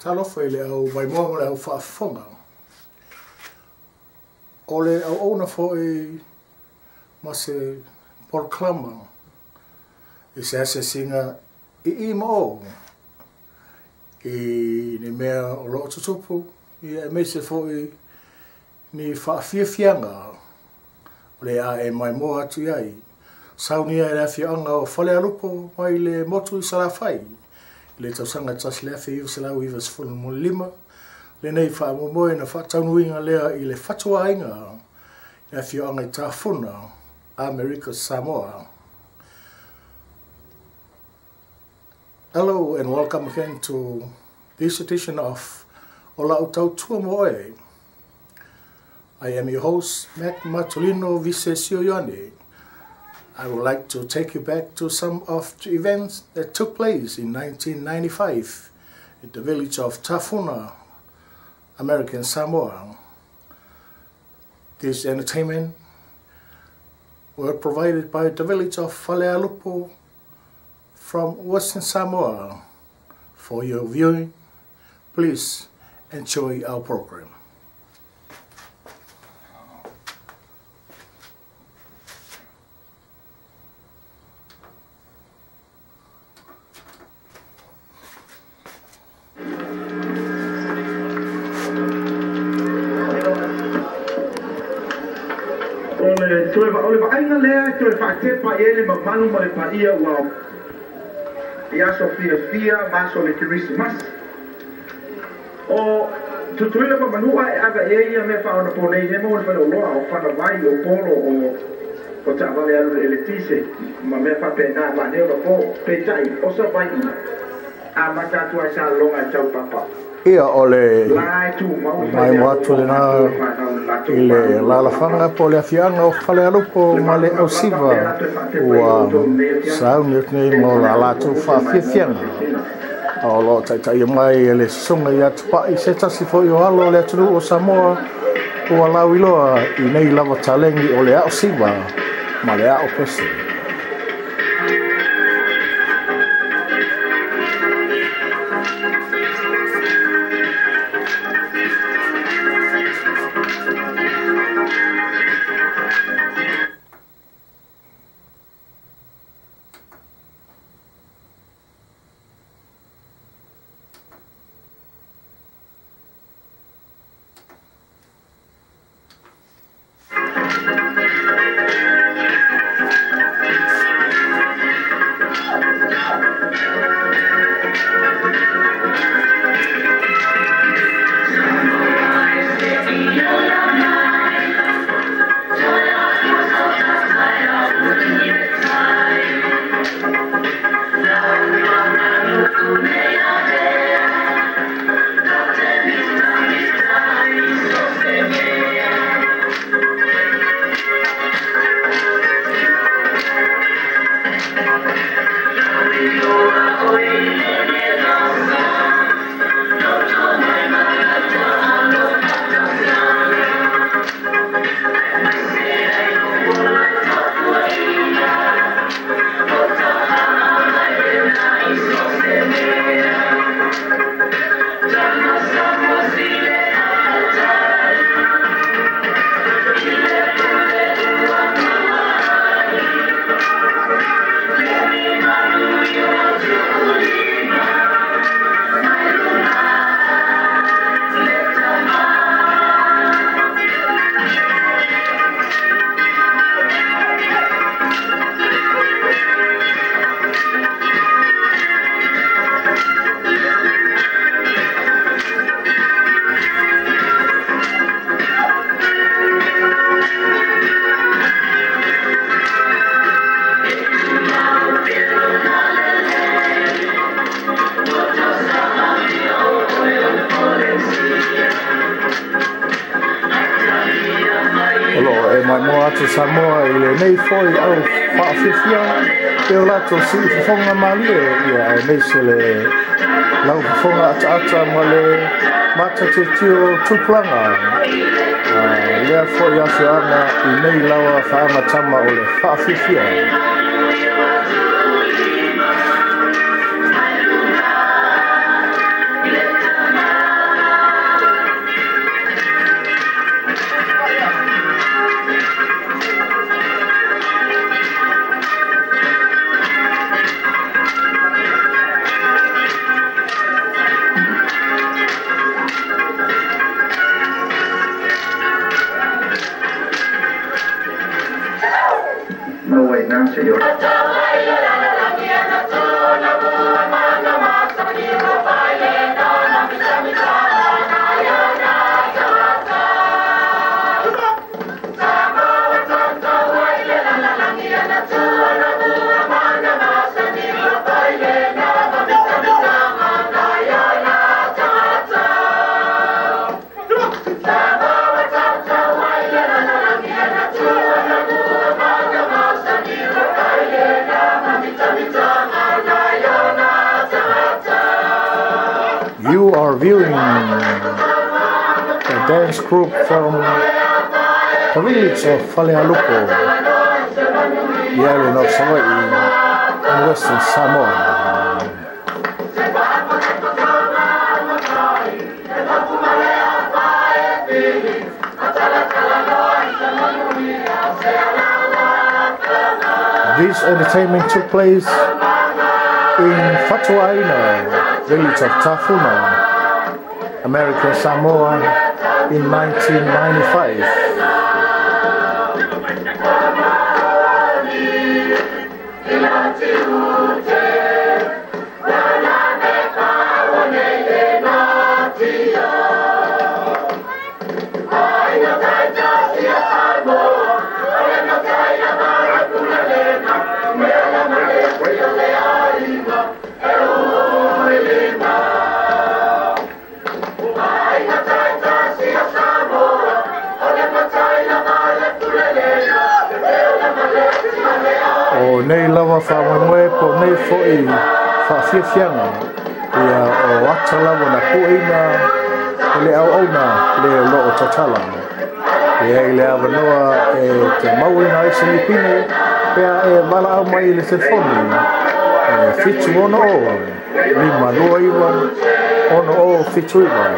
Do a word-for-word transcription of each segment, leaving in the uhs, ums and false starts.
talofa i le au mai moa mo le au whaafonga. O le au ona fo i ma se proclama i se ase singa i i mo i ni mea o loo tutupu i e me se fo i ni whaafiafianga o le a e mai moa atu iai. Saunia e le awhianga o whale alupo mai le motu i Salafai. Le tausanga tas le awhi iwa se lau iwa se funu mo lima. Le nei wha momoe na whataunuinga lea i le whatua inga. Le awhianga i tāwhuna America Samoa. Hello and welcome again to this edition of Ola Utau Tua Moe. I am your host, Matt Matulino Vice-Sioyane. I would like to take you back to some of the events that took place in nineteen ninety-five at the village of Tafuna, American Samoa. This entertainment were provided by the village of Falealupo from Western Samoa. For your viewing, please enjoy our program. Toe va ole va ainga lea toe fa te pa ele ma manu ma le pa ia wa ia Sofia Fia ma so le Christmas o tu tu le ma manu ai aga e ia me fa ona pone e mo fa lo o fa na vai o polo o o ta vale alu eletise ma me fa pena ma ne o po pe tai o so vai a ma ta tu sa longa chau papa Ia ole mai watu le na i le lalafanga po le afianga o Falealupo ma le au siva ua sauni nei mo la latu whaafiafianga. O lo taitai mai e le sunga i atupa i se tasi fo i o alo le aturu o Samoa ua lau iloa i nei lava talengi o le au siva ma le au pese. Samoa i le nei foi au whaafifia te o lato si whafonga malie ia e nei se le lau whafonga ata ata ma le mata te tio tuplanga lea foi awhiana i nei laua whaamatama o le whaafifia. na se yo You are viewing a dance group from the village of Falealupo, the island of Hawaii, in Western Samoa. This entertainment took place in Fatuaina, village of Tafuna, American Samoa, in nineteen ninety-five. O nei lava whamangoe po nei fo'i whawhiawhianga ia o wata lava na kueina le au auna le loo tatala ia i le awanoa e te mauina e Filipine pea e wala au mai le telefoni e fitu ono o lima lua iwa ono o fitu iwa.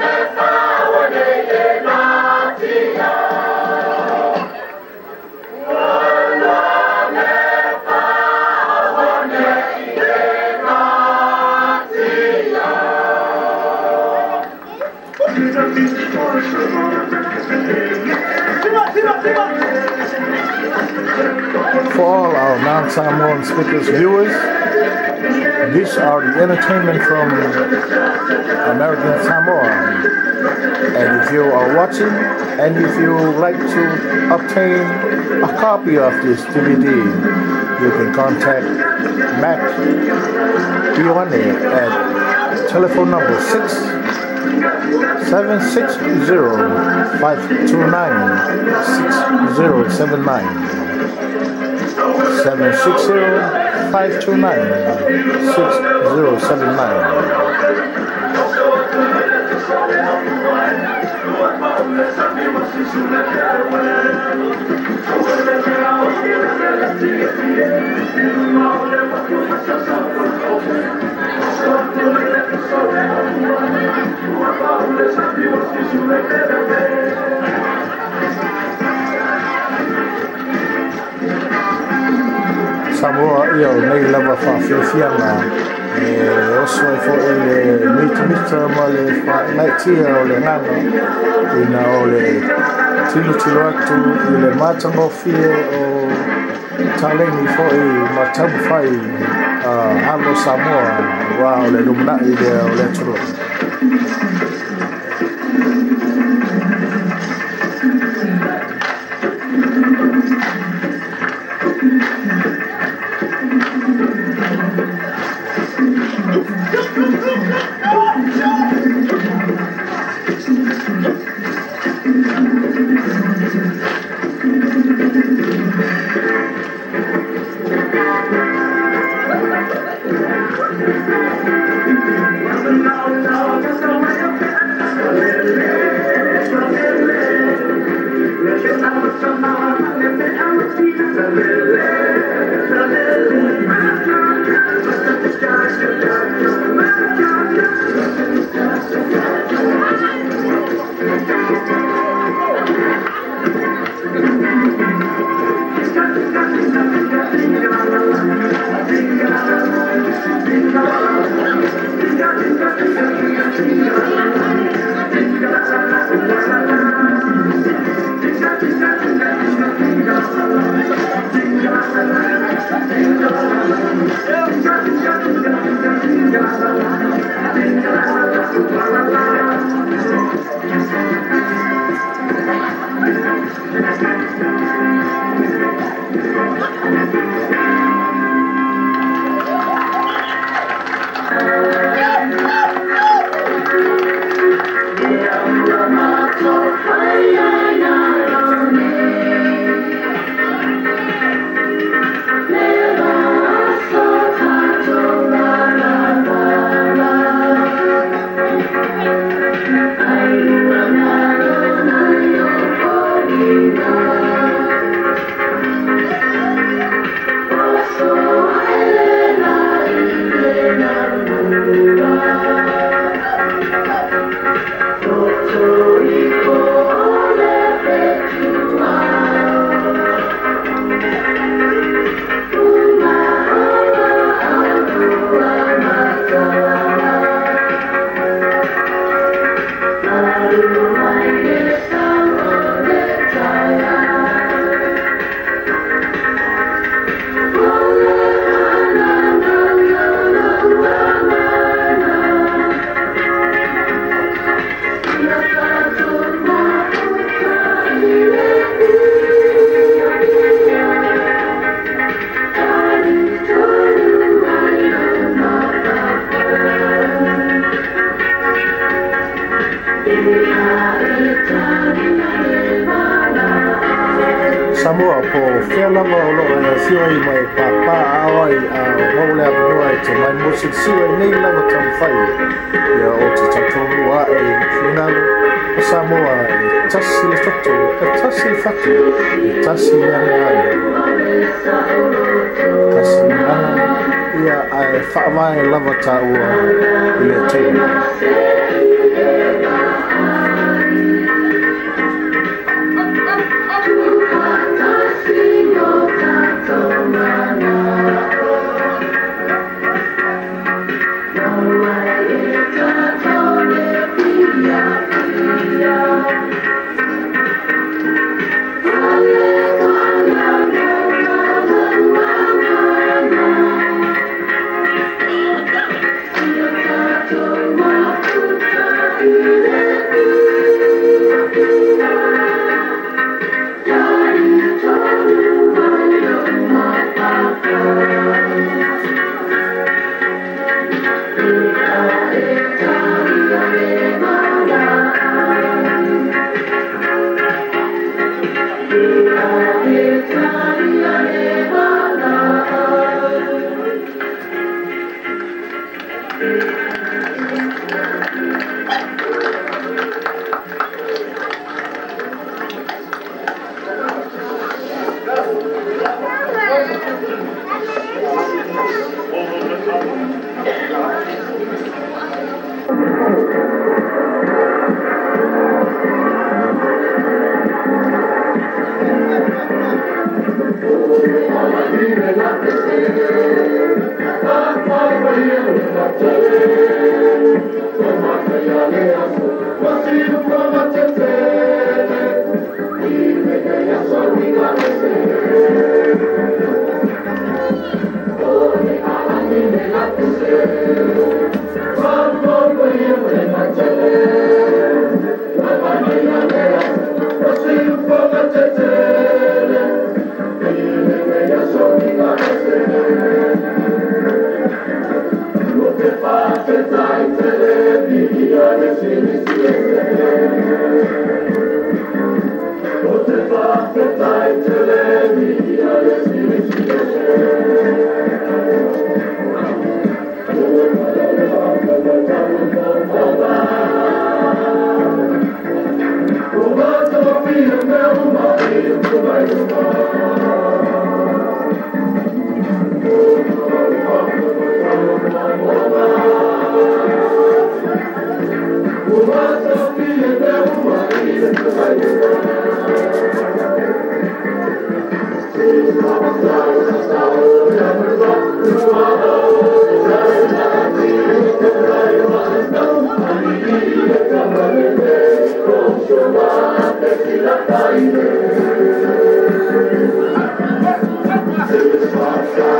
For all our non-Samoan speakers viewers, these are the entertainment from American Samoa. And if you are watching and if you would like to obtain a copy of this D V D, you can contact Matt Ioane at telephone number six seven six zero, five two nine, six zero seven nine. seven six zero, five two nine, six zero seven nine. Samoa ia o nei lava whawhiawhianga e oso e fo e le mita mita ma le whainaitia o le nganga ina o le tino tino atu i le matango fie o taleni fo e matamu whai halo Samoa wa o le lumna i le o le turo. Thank you. Samoa po whea lava o loa e whio i mai papa awai a maule a binua e te mai mosi siwa i nei lava tam whai ia o te tatonua e whinalu o Samoa e tasi le toto e tasi le whatu e tasi le ane ane tasi le ane ia a e whaamai lava ta ua i le tēne. Thank you.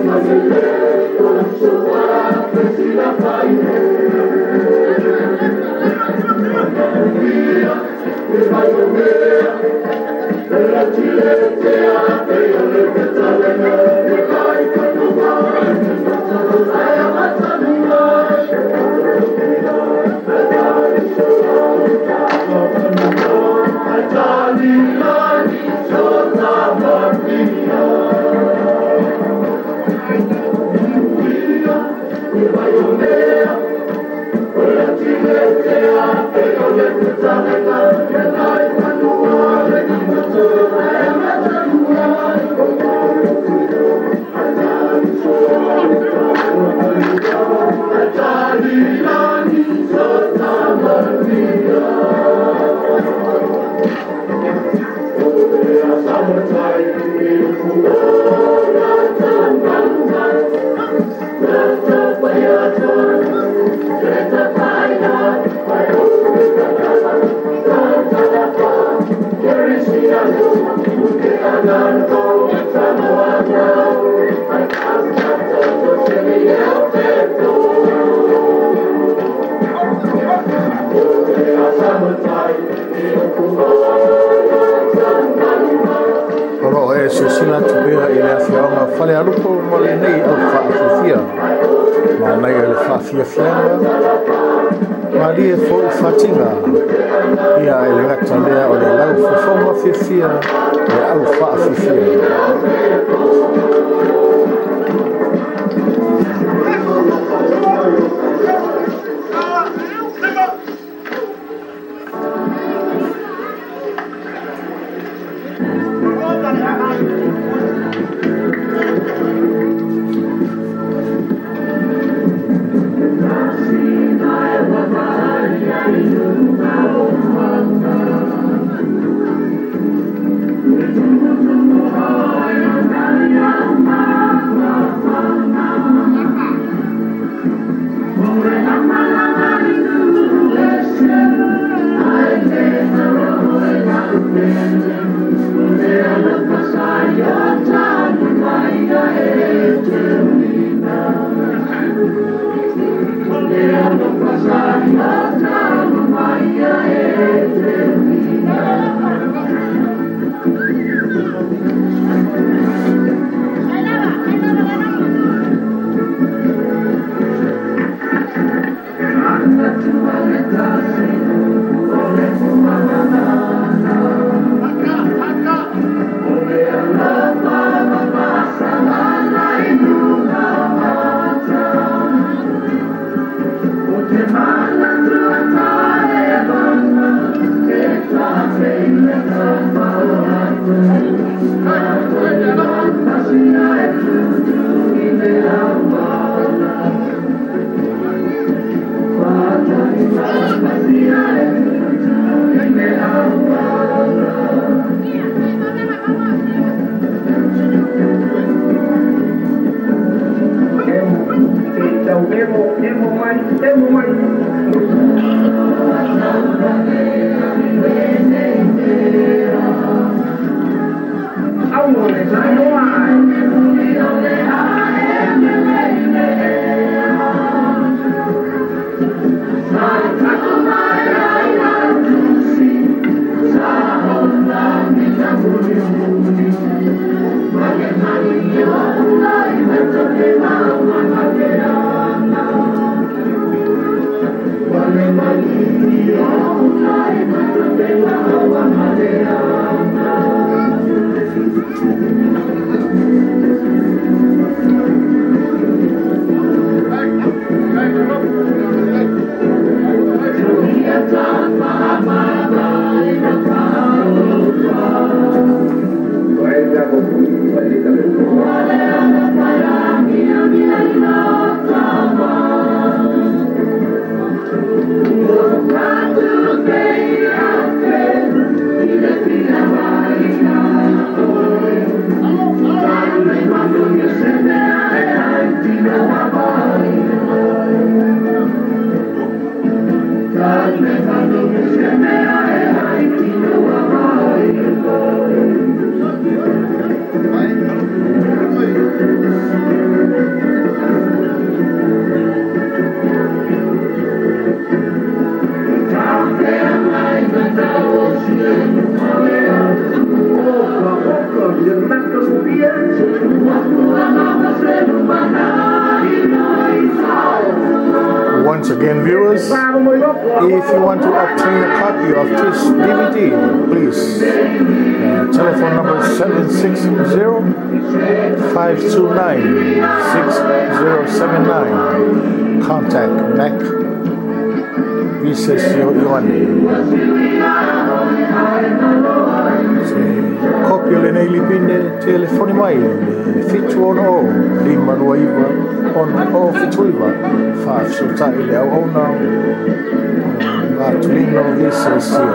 Oro e se sila tupea i lea whiaonga whale arupo mole nei au whaafifia. Ma nei e le whaafia whianga. Ma rie fo i whatinga. Ia e le ngata lea o le lau whawhaunga whiawhia le au whaafifia. Thank you. Once again, viewers, if you want to obtain a copy of this D V D, please, uh, telephone number seven six zero, five two nine, six zero seven nine. Contact Mac Vicesio Ioane. Kopio le nei lipine telefoni mai fitu ono lima no iva on o fitu iva fa sulta ile au ona Matulino Vicesio.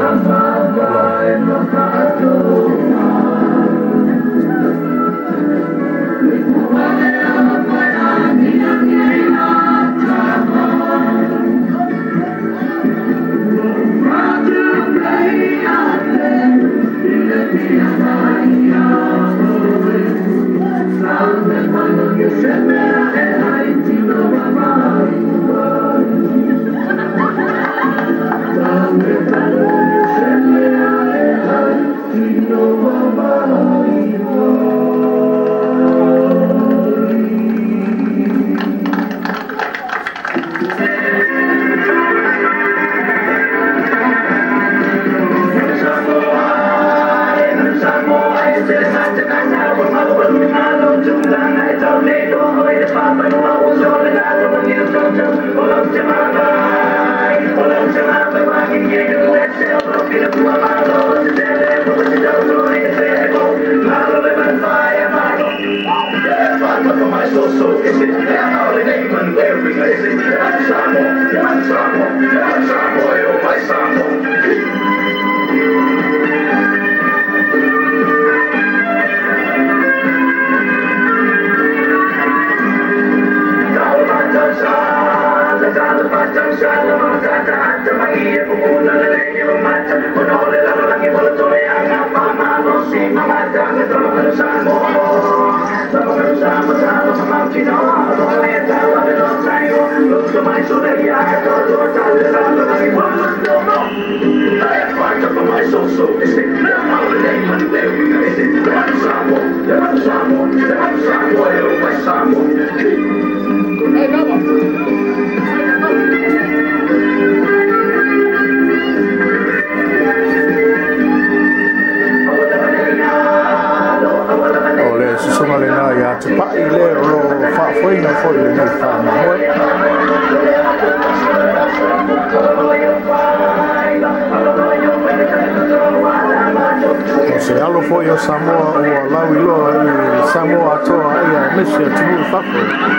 Se alo foi o Samoa o Lauilo i Samoa toa ia mesia tunu fafu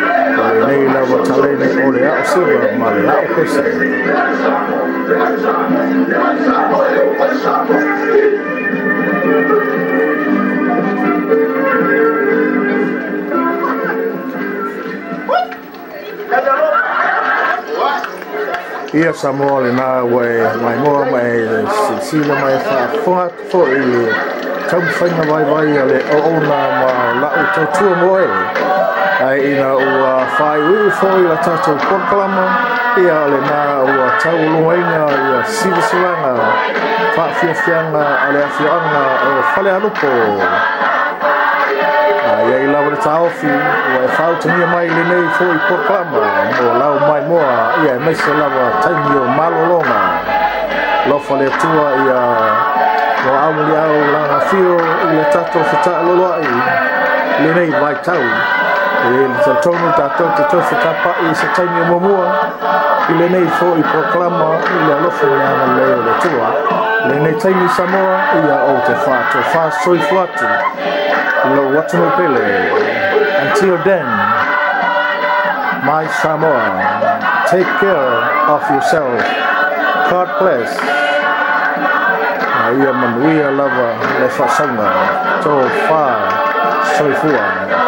nei la watalene ole a siva male a kosa ia Samoa le na we mai moa mai sila mai fa fo fo i tau whainga vai vai ale o ona ma la o tau tua moe ai ina ua whai ui fo i la tatou porkalama ia ale na ua tau luenga ia sivasilanga wha fiafianga ale afianga o whale anupo ia i lawa le taofi ua e whau tania mai le nei fo i porkalama mo lau mai moa ia e meise lawa taimi o malolonga lofa le tua ia o aumuli au langa fio i le tato whita loloai le nei vai tau e le tautonu tatou te tau whita pa i se taimi o momua i le nei fo i proklama i le alofa le ana leo le tua le nei taimi Samoa ia o te whato wha soifu atu lo watuno pele. Until then, my Samoa, take care of yourself. God bless. Ia manuia lava le whasanga tō wha soifua.